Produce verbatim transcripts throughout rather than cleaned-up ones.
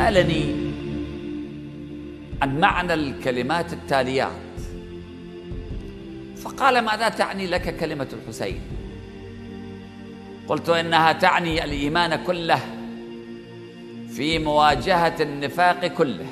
سألني عن معنى الكلمات التاليات، فقال: ماذا تعني لك كلمة الحسين؟ قلت: إنها تعني الإيمان كله في مواجهة النفاق كله.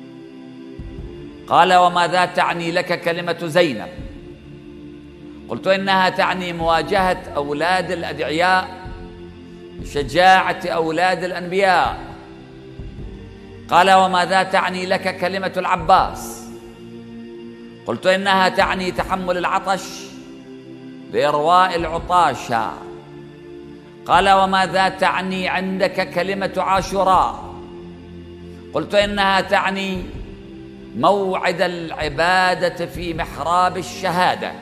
قال: وماذا تعني لك كلمة زينب؟ قلت: إنها تعني مواجهة أولاد الأدعياء بشجاعة أولاد الأنبياء. قال: وماذا تعني لك كلمة العباس؟ قلت: إنها تعني تحمل العطش لإرواء العطاشة. قال: وماذا تعني عندك كلمة عاشوراء؟ قلت: إنها تعني موعد العبادة في محراب الشهادة.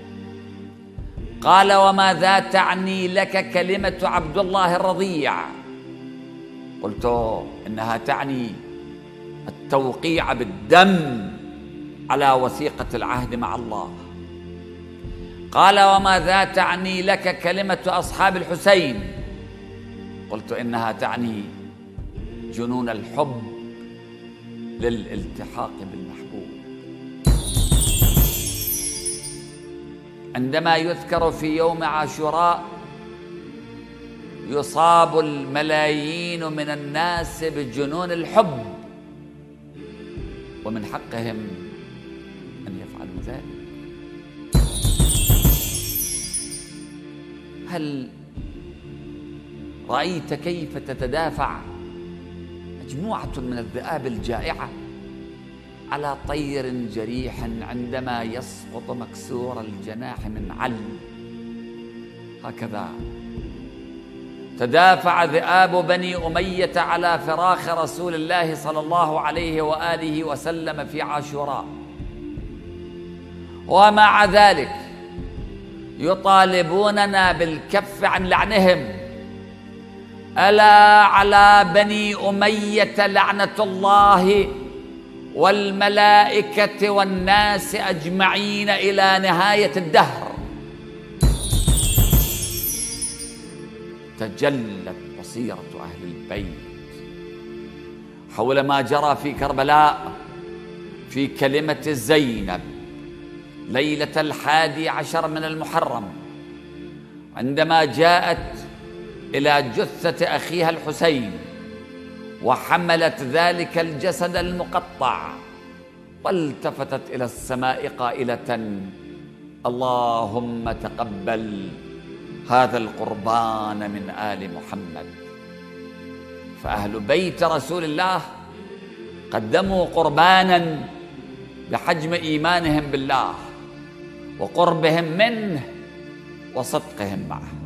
قال: وماذا تعني لك كلمة عبد الله الرضيع؟ قلت: إنها تعني التوقيع بالدم على وثيقة العهد مع الله. قال: وماذا تعني لك كلمة أصحاب الحسين؟ قلت: إنها تعني جنون الحب للالتحاق بالمحبوب. عندما يذكر في يوم عاشوراء يصاب الملايين من الناس بجنون الحب، ومن حقهم أن يفعلوا ذلك. هل رأيت كيف تتدافع مجموعة من الذئاب الجائعة على طير جريح عندما يسقط مكسور الجناح من علم؟ هكذا تدافع ذئاب بني أمية على فراخ رسول الله صلى الله عليه وآله وسلم في عاشوراء، ومع ذلك يطالبوننا بالكف عن لعنهم. ألا على بني أمية لعنة الله والملائكة والناس أجمعين إلى نهاية الدهر. تجلت بصيرة أهل البيت حول ما جرى في كربلاء في كلمة زينب ليلة الحادي عشر من المحرم، عندما جاءت إلى جثة أخيها الحسين وحملت ذلك الجسد المقطع والتفتت إلى السماء قائلة: اللهم تقبل هذا القربان من آل محمد. فأهل بيت رسول الله قدموا قربانا بحجم إيمانهم بالله وقربهم منه وصدقهم معه.